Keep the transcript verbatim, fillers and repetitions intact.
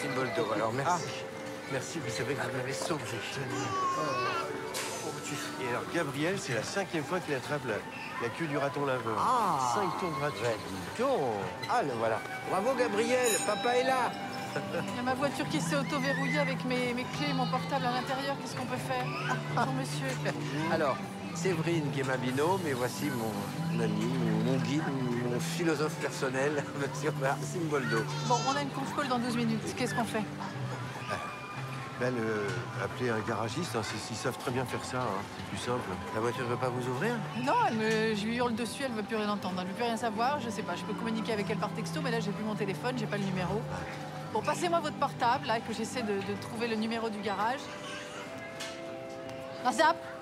Simboldo, alors merci. Ah. Merci, vous savez que vous m'avez sauvé. Oh. Oh, tu... Et alors, Gabriel, c'est la cinquième fois qu'il attrape la, la queue du raton laveur. Ah. Cinq tours gratuits. Dis donc. Ah, le voilà. Bravo, Gabriel, papa est là. Il y a ma voiture qui s'est auto-verrouillée avec mes, mes clés et mon portable à l'intérieur. Qu'est-ce qu'on peut faire? Bonjour, monsieur. Alors, Séverine qui est ma binôme, et voici mon ami, mon guide, mon philosophe personnel, monsieur Simboldo. Bon, on a une conf call dans douze minutes. Qu'est-ce qu'on fait? Ben, le... appeler un garagiste, hein, ils savent très bien faire ça, hein. C'est plus simple. La voiture ne veut pas vous ouvrir? Non, elle me... je lui hurle dessus, elle ne veut plus rien entendre. Elle ne veut plus rien savoir, je sais pas. Je peux communiquer avec elle par texto, mais là, j'ai plus mon téléphone, j'ai pas le numéro. Bon, passez-moi votre portable, là, que j'essaie de, de trouver le numéro du garage. WhatsApp.